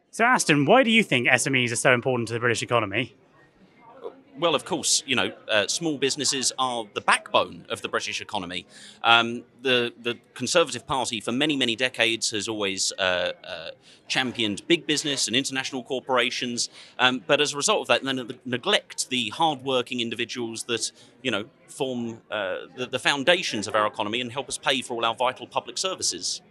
So, Aston, why do you think SMEs are so important to the British economy? Well, of course, small businesses are the backbone of the British economy. The Conservative Party, for many, many decades, has always championed big business and international corporations. But as a result of that, they neglect the hard-working individuals that form the foundations of our economy and help us pay for all our vital public services.